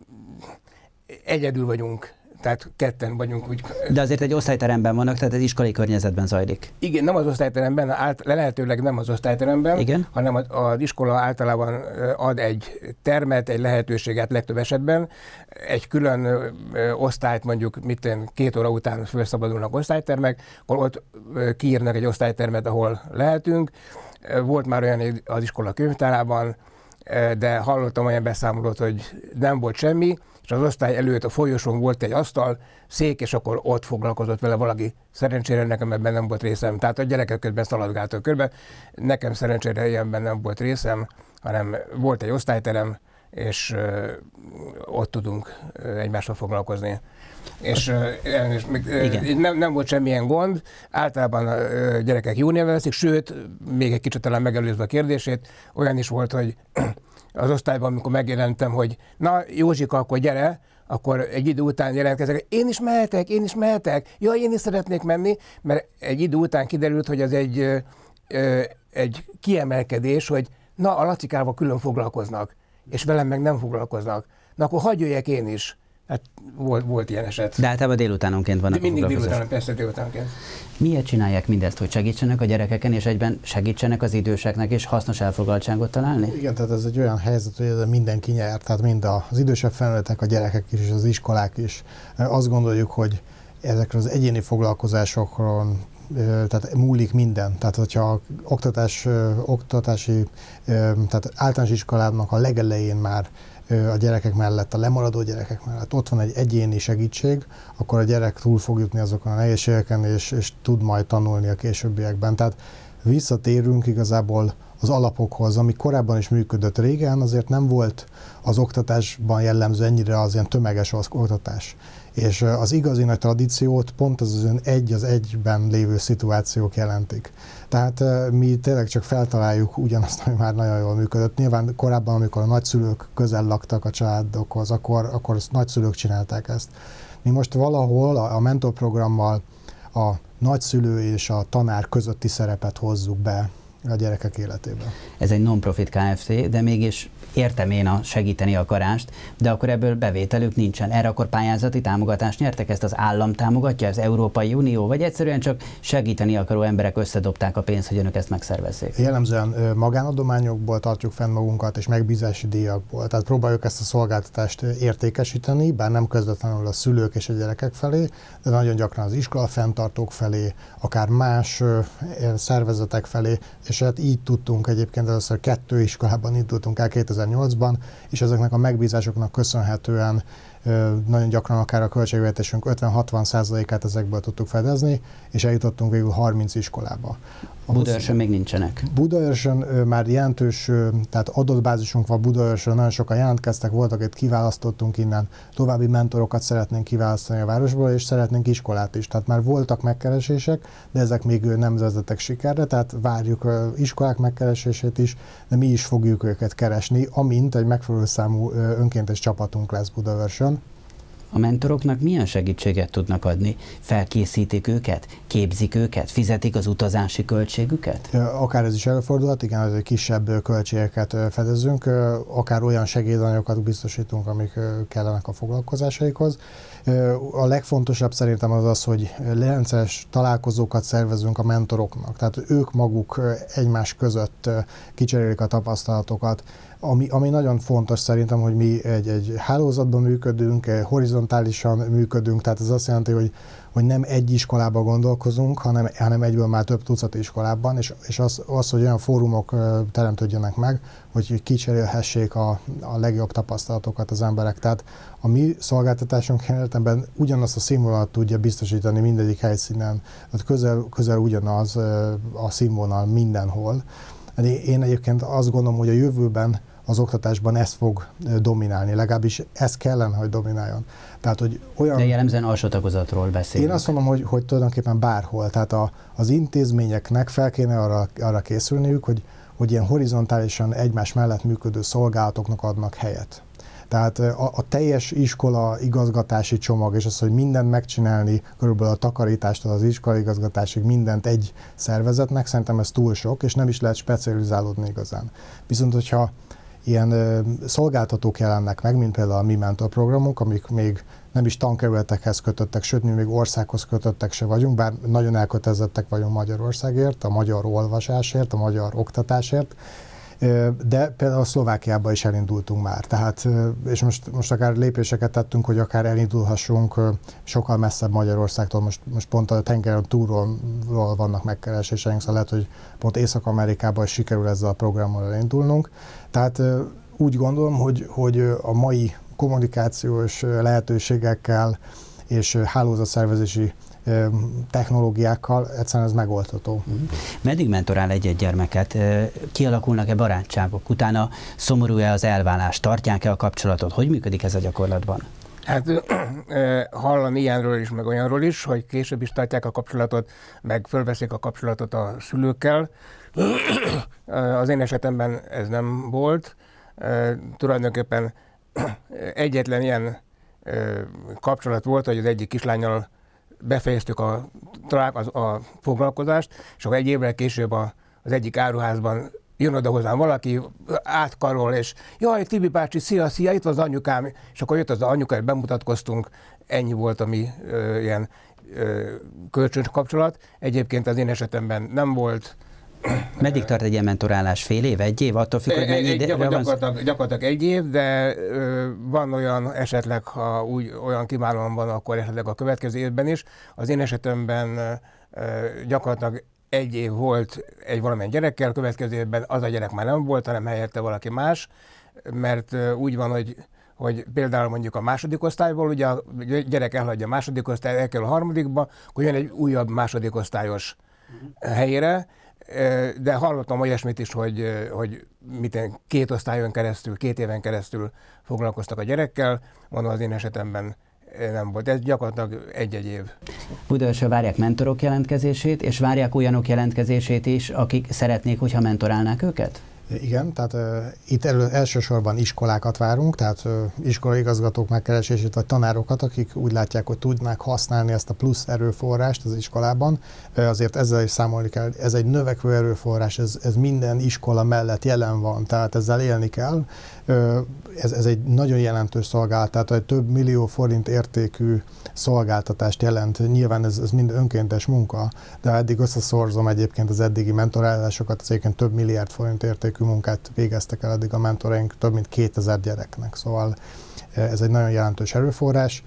Speaker 16: egyedül vagyunk. Tehát ketten vagyunk úgy.
Speaker 1: De azért egy osztályteremben vannak, tehát az iskolai környezetben zajlik.
Speaker 16: Igen, nem az osztályteremben, át, lehetőleg nem az osztályteremben,
Speaker 1: igen?
Speaker 16: hanem az, az iskola általában ad egy termet, egy lehetőséget legtöbb esetben, egy külön ö, osztályt, mondjuk mitten két óra után felszabadulnak osztálytermek, akkor ott ö, kiírnak egy osztálytermet, ahol lehetünk. Volt már olyan az iskola könyvtárában, de hallottam olyan beszámolót, hogy nem volt semmi, és az osztály előtt a folyosón volt egy asztal, szék, és akkor ott foglalkozott vele valaki. Szerencsére nekem ebben nem volt részem. Tehát a gyerekek közben szaladgáltak körbe. Nekem szerencsére ilyenben nem volt részem, hanem volt egy osztályterem, és uh, ott tudunk uh, egymással foglalkozni. És, uh, és uh, nem, nem volt semmilyen gond, általában a uh, gyerekek jó néven veszik, sőt, még egy kicsit talán megelőzve a kérdését, olyan is volt, hogy az osztályban, amikor megjelentem, hogy na Józsika, akkor gyere, akkor egy idő után jelentkezek, én is mehetek, én is mehetek, jaj, én is szeretnék menni, mert egy idő után kiderült, hogy az egy, ö, ö, egy kiemelkedés, hogy na, a Lacikával külön foglalkoznak, és velem meg nem foglalkoznak. Na, akkor hagyj jöjjek én is. Hát volt, volt ilyen eset.
Speaker 1: De általában délutánonként vannak.
Speaker 16: De mindig délután, persze délutánonként.
Speaker 1: Miért csinálják mindezt, hogy segítsenek a gyerekeken, és egyben segítsenek az időseknek, és hasznos elfoglaltságot találni?
Speaker 15: Igen, tehát ez egy olyan helyzet, hogy ez mindenki nyer, tehát mind az idősebb felnőttek, a gyerekek is, és az iskolák is. Azt gondoljuk, hogy ezekre az egyéni foglalkozásokról tehát múlik minden. Tehát, hogyha oktatás, oktatási, tehát általános iskolának a legelején már a gyerekek mellett, a lemaradó gyerekek mellett ott van egy egyéni segítség, akkor a gyerek túl fog jutni azokon a nehézségeken, és, és tud majd tanulni a későbbiekben. Tehát visszatérünk igazából az alapokhoz, ami korábban is működött régen, azért nem volt az oktatásban jellemző ennyire az ilyen tömeges oktatás. És az igazi nagy tradíciót pont az az egy az egyben lévő szituációk jelentik. Tehát mi tényleg csak feltaláljuk ugyanazt, ami már nagyon jól működött. Nyilván korábban, amikor a nagyszülők közel laktak a családokhoz, akkor, akkor azt nagyszülők csinálták ezt. Mi most valahol a, a mentorprogrammal a nagyszülő és a tanár közötti szerepet hozzuk be a gyerekek életébe.
Speaker 1: Ez egy non-profit Kft., de mégis értem én a segíteni akarást, de akkor ebből bevételük nincsen. Erre akkor pályázati támogatást nyertek? Ezt az állam támogatja, az Európai Unió, vagy egyszerűen csak segíteni akaró emberek összedobták a pénzt, hogy önök ezt megszervezzék?
Speaker 15: Jellemzően magánadományokból tartjuk fenn magunkat, és megbízási díjakból. Tehát próbáljuk ezt a szolgáltatást értékesíteni, bár nem közvetlenül a szülők és a gyerekek felé, de nagyon gyakran az iskola fenntartók felé, akár más szervezetek felé, és hát így tudtunk egyébként először kettő iskolában indultunk el kétezer-nyolcban, és ezeknek a megbízásoknak köszönhetően nagyon gyakran akár a költségvetésünk ötven-hatvan százalékát ezekből tudtuk fedezni, és eljutottunk végül harminc iskolába.
Speaker 1: Budaörsön még nincsenek?
Speaker 15: Budaörsön már jelentős, tehát adatbázisunk van Budaörsön, nagyon sokan jelentkeztek, voltak, itt kiválasztottunk innen, további mentorokat szeretnénk kiválasztani a városból, és szeretnénk iskolát is. Tehát már voltak megkeresések, de ezek még nem vezettek sikerre, tehát várjuk iskolák megkeresését is, de mi is fogjuk őket keresni, amint egy megfelelő számú önkéntes csapatunk lesz Budaörsön.
Speaker 1: A mentoroknak milyen segítséget tudnak adni? Felkészítik őket? Képzik őket? Fizetik az utazási költségüket?
Speaker 15: Akár ez is előfordulhat, igen, hogy kisebb költségeket fedezünk, akár olyan segédanyagokat biztosítunk, amik kellenek a foglalkozásaikhoz. A legfontosabb szerintem az az, hogy rendszeres találkozókat szervezünk a mentoroknak, tehát ők maguk egymás között kicserélik a tapasztalatokat. Ami, ami nagyon fontos szerintem, hogy mi egy, egy hálózatban működünk, horizontálisan működünk, tehát ez azt jelenti, hogy, hogy nem egy iskolában gondolkozunk, hanem, hanem egyből már több tucat iskolában, és, és az, az, hogy olyan fórumok teremtődjenek meg, hogy kicserélhessék a, a legjobb tapasztalatokat az emberek. Tehát a mi szolgáltatásunk életemben ugyanazt a színvonalat tudja biztosítani mindegyik helyszínen, tehát közel, közel ugyanaz a színvonal mindenhol. Én egyébként azt gondolom, hogy a jövőben az oktatásban ez fog dominálni, legalábbis ez kellene, hogy domináljon. Tehát, hogy olyan...
Speaker 1: De jellemzően alsó tagozatról beszélünk.
Speaker 15: Én azt mondom, hogy, hogy tulajdonképpen bárhol. Tehát a, az intézményeknek fel kéne arra, arra készülniük, hogy, hogy ilyen horizontálisan egymás mellett működő szolgálatoknak adnak helyet. Tehát a, a teljes iskola igazgatási csomag, és az, hogy mindent megcsinálni, körülbelül a takarítástól az iskola igazgatásig mindent egy szervezetnek, szerintem ez túl sok, és nem is lehet specializálódni igazán. Viszont, hogyha ilyen ö, szolgáltatók jelennek meg, mint például a mi mentorprogramunk, amik még nem is tankerületekhez kötöttek, sőt, mi még országhoz kötöttek se vagyunk, bár nagyon elkötelezettek vagyunk Magyarországért, a magyar olvasásért, a magyar oktatásért, de például Szlovákiába is elindultunk már. Tehát, és most, most akár lépéseket tettünk, hogy akár elindulhassunk sokkal messzebb Magyarországtól, most, most pont a tengeren túlról vannak megkereséseink, szóval lehet, hogy pont Észak-Amerikában is sikerül ezzel a programmal elindulnunk. Tehát úgy gondolom, hogy, hogy a mai kommunikációs lehetőségekkel és hálózatszervezési technológiákkal egyszerűen ez megoldható.
Speaker 1: Meddig mentorál egy-egy gyermeket? Kialakulnak-e barátságok? Utána szomorú-e az elválás? Tartják-e a kapcsolatot? Hogy működik ez a gyakorlatban?
Speaker 16: Hát hallani ilyenről is, meg olyanról is, hogy később is tartják a kapcsolatot, meg fölveszik a kapcsolatot a szülőkkel. Az én esetemben ez nem volt. Tulajdonképpen egyetlen ilyen kapcsolat volt, hogy az egyik kislánnyal befejeztük a, a, a foglalkozást, és akkor egy évvel később a, az egyik áruházban jön oda hozzám valaki, átkarol, és jaj, Tibi bácsi, szia, szia, itt van az anyukám, és akkor jött az anyuka, és bemutatkoztunk, ennyi volt a mi ö, ilyen ö, kölcsönös kapcsolat. Egyébként az én esetemben nem volt.
Speaker 1: Meddig tart egy ilyen mentorálás? Fél év, egy év? Attól függ, hogy mennyi
Speaker 16: egy,
Speaker 1: ide
Speaker 16: gyakorlatilag, gyakorlatilag egy év, de ö, van olyan esetleg, ha úgy olyan kiválóan van, akkor esetleg a következő évben is. Az én esetemben ö, gyakorlatilag egy év volt egy valamilyen gyerekkel, következő évben az a gyerek már nem volt, hanem helyette valaki más, mert ö, úgy van, hogy hogy például mondjuk a második osztályból, ugye a gyerek elhagyja a második osztály, elkerül a harmadikba, akkor jön egy újabb második osztályos helyére, De hallottam olyasmit is, hogy, hogy miten két osztályon keresztül, két éven keresztül foglalkoztak a gyerekkel, mondom, az én esetemben nem volt. Ez gyakorlatilag egy-egy év.
Speaker 1: Budaörsön várják mentorok jelentkezését, és várják olyanok jelentkezését is, akik szeretnék, hogyha mentorálnák őket?
Speaker 15: Igen, tehát uh, itt elő, elsősorban iskolákat várunk, tehát uh, iskolaigazgatók megkeresését, vagy tanárokat, akik úgy látják, hogy tudnák használni ezt a plusz erőforrást az iskolában. Uh, azért ezzel is számolni kell, ez egy növekvő erőforrás, ez, ez minden iskola mellett jelen van, tehát ezzel élni kell. Uh, ez, ez egy nagyon jelentős szolgálat, tehát egy több millió forint értékű szolgáltatást jelent. Nyilván ez, ez mind önkéntes munka, de eddig összeszorzom egyébként az eddigi mentorálásokat, az egyébként több milliárd forint értékű munkát végeztek el eddig a mentoraink több mint kétezer gyereknek, szóval ez egy nagyon jelentős erőforrás.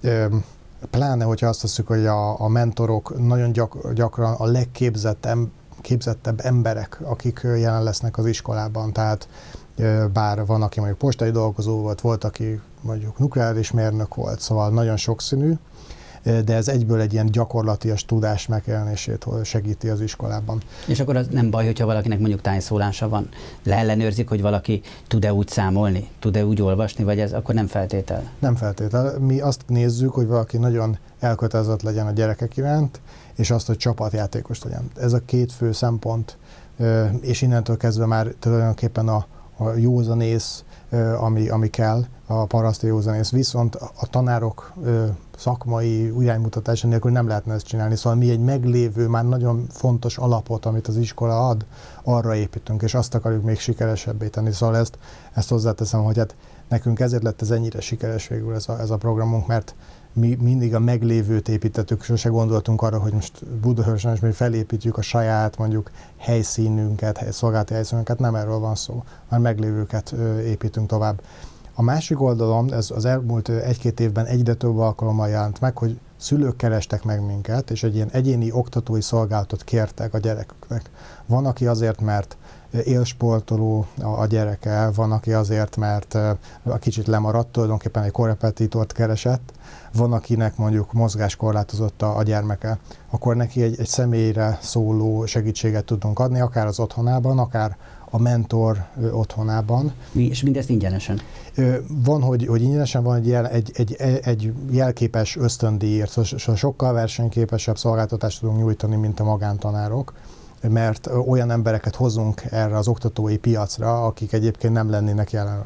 Speaker 15: Pláne, hogyha azt hiszük, hogy a, a mentorok nagyon gyak, gyakran a legképzettebb emberek, akik jelen lesznek az iskolában, tehát bár van, aki mondjuk postai dolgozó volt, volt, aki mondjuk nukleáris mérnök volt, szóval nagyon sokszínű, de ez egyből egy ilyen gyakorlatias tudás megjelenését segíti az iskolában.
Speaker 1: És akkor az nem baj, hogyha valakinek mondjuk tájszólása van. Leellenőrzik, hogy valaki tud-e úgy számolni, tud-e úgy olvasni, vagy ez akkor nem feltétel?
Speaker 15: Nem feltétel. Mi azt nézzük, hogy valaki nagyon elkötelezett legyen a gyerekek iránt, és azt, hogy csapatjátékos legyen. Ez a két fő szempont, és innentől kezdve már tulajdonképpen a, a józanész, ami, ami kell, a paraszti józanész. Viszont a tanárok szakmai iránymutatása nélkül nem lehetne ezt csinálni. Szóval mi egy meglévő, már nagyon fontos alapot, amit az iskola ad, arra építünk, és azt akarjuk még sikeresebbé tenni. Szóval ezt, ezt hozzáteszem, hogy hát nekünk ezért lett ez ennyire sikeres végül ez a, ez a programunk, mert mi mindig a meglévőt építettük, sose gondoltunk arra, hogy most Budaörsön is mi felépítjük a saját mondjuk helyszínünket, szolgálati helyszínünket, nem erről van szó, már meglévőket építünk tovább. A másik oldalon, ez az elmúlt egy-két évben egyre több alkalommal jelent meg, hogy szülők kerestek meg minket, és egy ilyen egyéni oktatói szolgálatot kértek a gyereküknek. Van, aki azért, mert élsportoló a gyereke, van, aki azért, mert a kicsit lemaradt, tulajdonképpen egy korrepetitort keresett, van, akinek mondjuk mozgáskorlátozott a, a gyermeke, akkor neki egy, egy személyre szóló segítséget tudunk adni, akár az otthonában, akár a mentor otthonában.
Speaker 1: És mindezt ingyenesen?
Speaker 15: Van, hogy, hogy ingyenesen, van egy, jel, egy, egy, egy jelképes ösztöndíjért, szóval sokkal versenyképesebb szolgáltatást tudunk nyújtani, mint a magántanárok, mert olyan embereket hozunk erre az oktatói piacra, akik egyébként nem lennének jelen.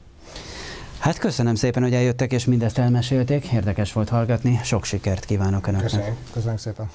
Speaker 1: Hát köszönöm szépen, hogy eljöttek és mindezt elmesélték. Érdekes volt hallgatni. Sok sikert kívánok Önöknek.
Speaker 15: Köszönjük, köszönjük szépen.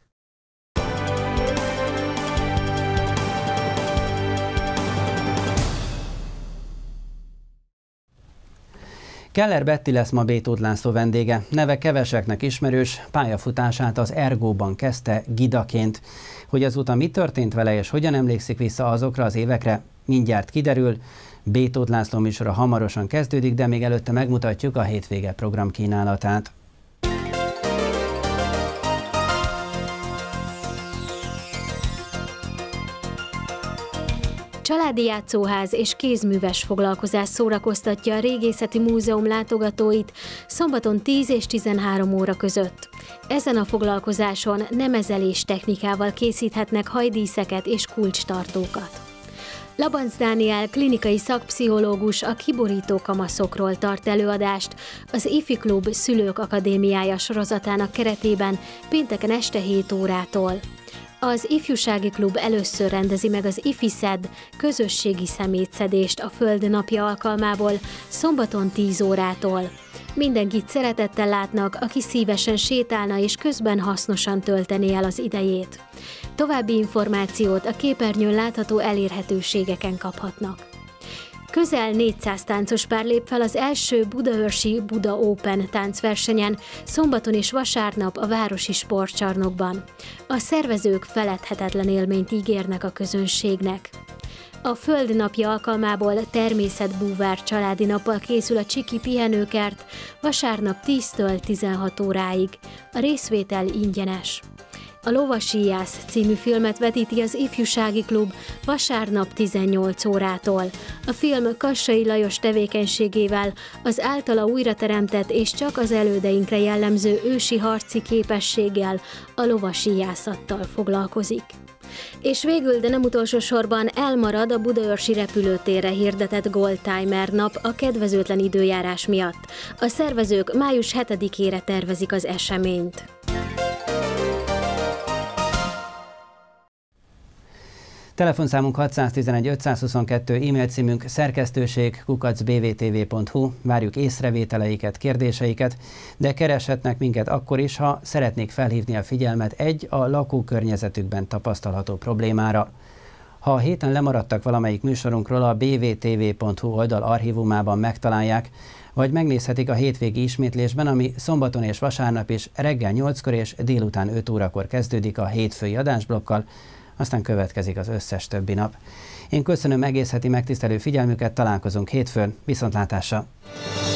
Speaker 1: Keller Betti lesz ma B. Tóth László vendége. Neve keveseknek ismerős, pályafutását az Ergóban kezdte gidaként. Hogy azóta mi történt vele és hogyan emlékszik vissza azokra az évekre, mindjárt kiderül. B. Tóth László műsora hamarosan kezdődik, de még előtte megmutatjuk a hétvége program kínálatát.
Speaker 17: Családi játszóház és kézműves foglalkozás szórakoztatja a Régészeti Múzeum látogatóit szombaton tíz és tizenhárom óra között. Ezen a foglalkozáson nemezelés technikával készíthetnek hajdíszeket és kulcstartókat. Labanc Dániel klinikai szakpszichológus a kiborító kamaszokról tart előadást az Ifi Klub Szülők Akadémiája sorozatának keretében pénteken este hét órától. Az Ifjúsági Klub először rendezi meg az IFISZED közösségi szemétszedést a Föld napja alkalmából szombaton tíz órától. Mindenkit szeretettel látnak, aki szívesen sétálna és közben hasznosan töltené el az idejét. További információt a képernyőn látható elérhetőségeken kaphatnak. Közel négyszáz táncos pár lép fel az első budaörsi Buda Open táncversenyen, szombaton és vasárnap a városi sportcsarnokban. A szervezők feledhetetlen élményt ígérnek a közönségnek. A Föld napja alkalmából természetbúvár családi nappal készül a Csiki Pihenőkert, vasárnap tíztől tizenhat óráig. A részvétel ingyenes. A Lovasíjász című filmet vetíti az Ifjúsági Klub vasárnap tizennyolc órától. A film Kassai Lajos tevékenységével, az általa újrateremtett és csak az elődeinkre jellemző ősi harci képességgel, a lovasíjászattal foglalkozik. És végül, de nem utolsó sorban elmarad a budaörsi repülőtérre hirdetett Goldtimer nap a kedvezőtlen időjárás miatt. A szervezők május hetedikére tervezik az eseményt.
Speaker 1: Telefonszámunk hatszáztizenegy ötszázhuszonkettő, e-mail címünk szerkesztőség kukac b v t v pont h u. Várjuk észrevételeiket, kérdéseiket, de kereshetnek minket akkor is, ha szeretnék felhívni a figyelmet egy a lakókörnyezetükben tapasztalható problémára. Ha a héten lemaradtak valamelyik műsorunkról, a b v t v pont h u oldal archívumában megtalálják, vagy megnézhetik a hétvégi ismétlésben, ami szombaton és vasárnap is reggel nyolckor és délután öt órakor kezdődik a hétfői adásblokkal, aztán következik az összes többi nap. Én köszönöm egész heti megtisztelő figyelmüket, találkozunk hétfőn, viszontlátásra!